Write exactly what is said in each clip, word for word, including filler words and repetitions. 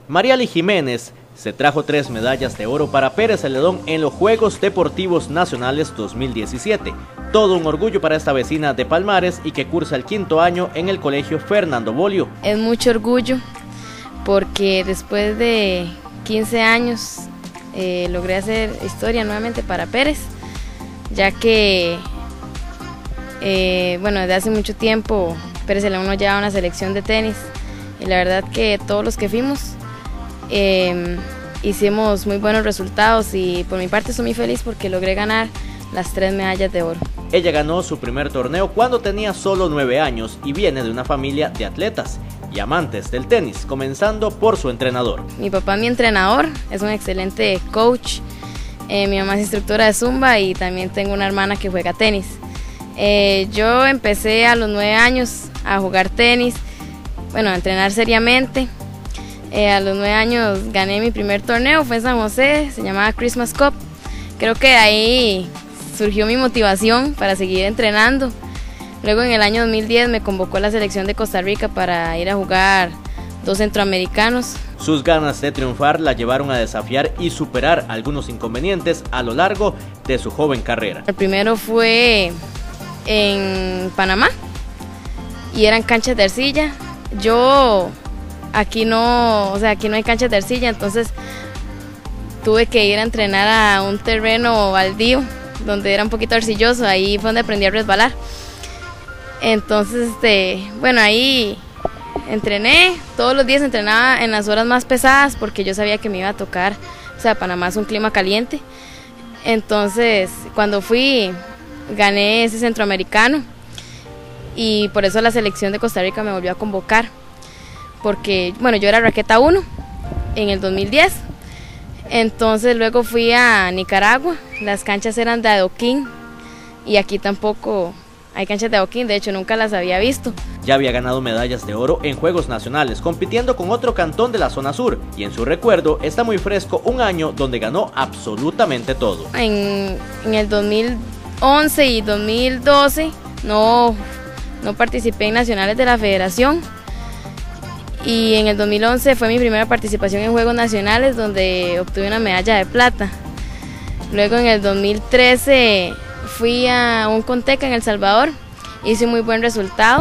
Mariali Jiménez se trajo tres medallas de oro para Pérez Celedón en los Juegos Deportivos Nacionales dos mil diecisiete. Todo un orgullo para esta vecina de Palmares y que cursa el quinto año en el Colegio Fernando Bolio. Es mucho orgullo porque después de quince años eh, logré hacer historia nuevamente para Pérez, ya que eh, bueno, desde hace mucho tiempo Pérez Celedón no lleva una selección de tenis y la verdad que todos los que fuimos eh, hicimos muy buenos resultados y por mi parte estoy muy feliz porque logré ganar las tres medallas de oro. Ella ganó su primer torneo cuando tenía solo nueve años y viene de una familia de atletas y amantes del tenis, comenzando por su entrenador. Mi papá es mi entrenador, es un excelente coach, eh, mi mamá es instructora de zumba y también tengo una hermana que juega tenis. Eh, yo empecé a los nueve años a jugar tenis, bueno, a entrenar seriamente. Eh, a los nueve años gané mi primer torneo, fue en San José, se llamaba Christmas Cup. Creo que de ahí surgió mi motivación para seguir entrenando. Luego en el año dos mil diez me convocó la selección de Costa Rica para ir a jugar dos centroamericanos. Sus ganas de triunfar la llevaron a desafiar y superar algunos inconvenientes a lo largo de su joven carrera. El primero fue en Panamá y eran canchas de arcilla. Yo aquí no, o sea, aquí no hay canchas de arcilla, entonces tuve que ir a entrenar a un terreno baldío donde era un poquito arcilloso, ahí fue donde aprendí a resbalar. Entonces, este, bueno, ahí entrené, todos los días entrenaba en las horas más pesadas porque yo sabía que me iba a tocar, o sea, Panamá es un clima caliente. Entonces, cuando fui, gané ese centroamericano y por eso la selección de Costa Rica me volvió a convocar, porque, bueno, yo era raqueta uno en el dos mil diez. Entonces luego fui a Nicaragua, las canchas eran de adoquín y aquí tampoco hay canchas de adoquín, de hecho nunca las había visto. Ya había ganado medallas de oro en Juegos Nacionales, compitiendo con otro cantón de la zona sur, y en su recuerdo está muy fresco un año donde ganó absolutamente todo. En, en el dos mil once y dos mil doce no, no participé en nacionales de la federación. Y en el dos mil once fue mi primera participación en Juegos Nacionales donde obtuve una medalla de plata. Luego en el dos mil trece fui a un Conteca en El Salvador, hice un muy buen resultado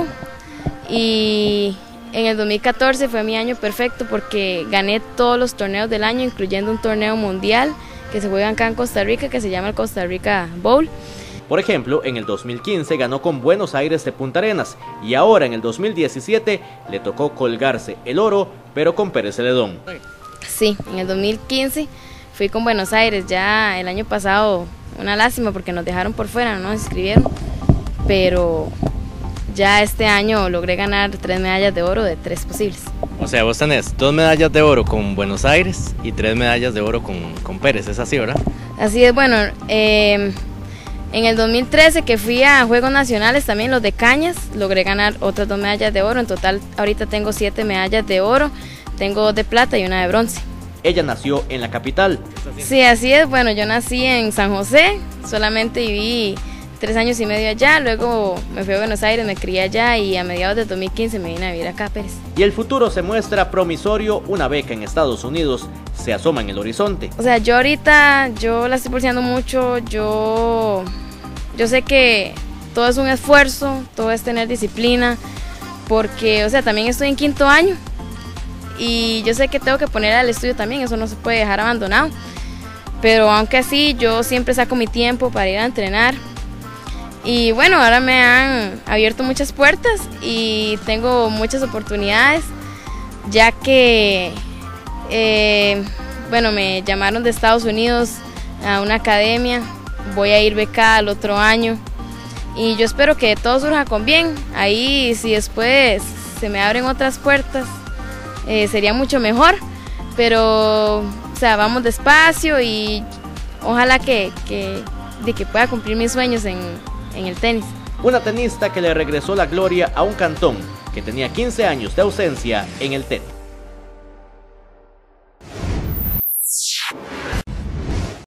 y en el dos mil catorce fue mi año perfecto porque gané todos los torneos del año, incluyendo un torneo mundial que se juega acá en Costa Rica que se llama el Costa Rica Bowl. Por ejemplo, en el dos mil quince ganó con Buenos Aires de Punta Arenas y ahora en el dos mil diecisiete le tocó colgarse el oro, pero con Pérez Celedón. Sí, en el dos mil quince fui con Buenos Aires, ya el año pasado una lástima porque nos dejaron por fuera, no nos inscribieron, pero ya este año logré ganar tres medallas de oro de tres posibles. O sea, vos tenés dos medallas de oro con Buenos Aires y tres medallas de oro con, con Pérez, ¿es así, verdad? Así es, bueno, eh, en el dos mil trece que fui a Juegos Nacionales también, los de Cañas, logré ganar otras dos medallas de oro. En total ahorita tengo siete medallas de oro, tengo dos de plata y una de bronce. Ella nació en la capital. Sí, así es, bueno, yo nací en San José, solamente viví tres años y medio allá, luego me fui a Buenos Aires, me crié allá y a mediados de dos mil quince me vine a vivir acá a Pérez. Y el futuro se muestra promisorio, una beca en Estados Unidos se asoma en el horizonte. O sea, yo ahorita, yo la estoy pulseando mucho, yo, yo sé que todo es un esfuerzo, todo es tener disciplina, porque, o sea, también estoy en quinto año y yo sé que tengo que poner al estudio también, eso no se puede dejar abandonado, pero aunque así, yo siempre saco mi tiempo para ir a entrenar. Y bueno, ahora me han abierto muchas puertas y tengo muchas oportunidades, ya que, eh, bueno, me llamaron de Estados Unidos a una academia, voy a ir becada el otro año y yo espero que todo surja con bien. Ahí si después se me abren otras puertas, eh, sería mucho mejor, pero, o sea, vamos despacio y ojalá que, que, de que pueda cumplir mis sueños en en el tenis. Una tenista que le regresó la gloria a un cantón que tenía quince años de ausencia en el tenis.